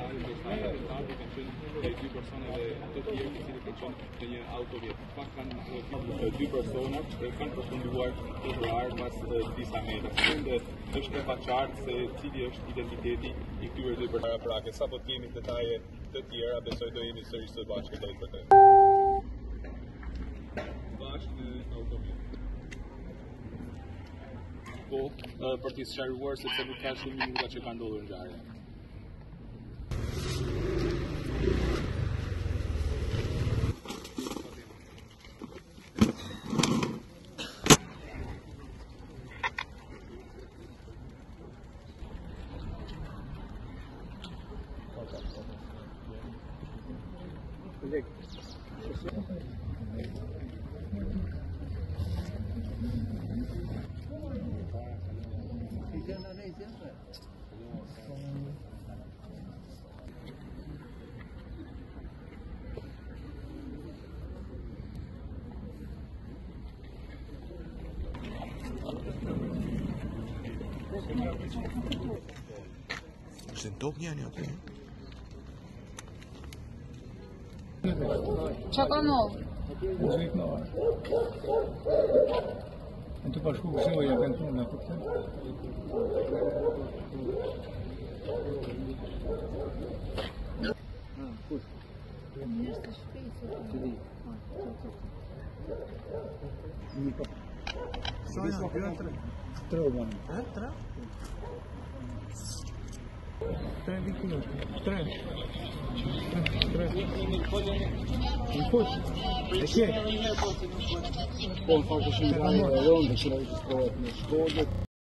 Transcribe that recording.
dy personave të tjerë të cilët kanë qenë në një autovjet. Pak kanë dy persona kanë përfunduar të vrarë pas disa metrash. Është e paqartë se cili është identiteti i këtyre dy personave prake. Sapo të kemi detaje të tjera, besoj do jemi sërish së bashku drejt për të. Bashkë në autovjet. Po, për t'i sqaruar sepse nuk ka shumë minuta që ka ndodhur ngjarja. Është në top njëni atë? Qa ka nëllë? Muzikë në arë. Në të bashku kësë ja kanë tonë në të këtë. Njështë të shpejtë. Sa janë? Tre o banë. Tre? Tre viktimë. Tre. Në fush. E kje? Po, në fakt është një rajë e rëndë, që rajë të shkohet në Shkodër.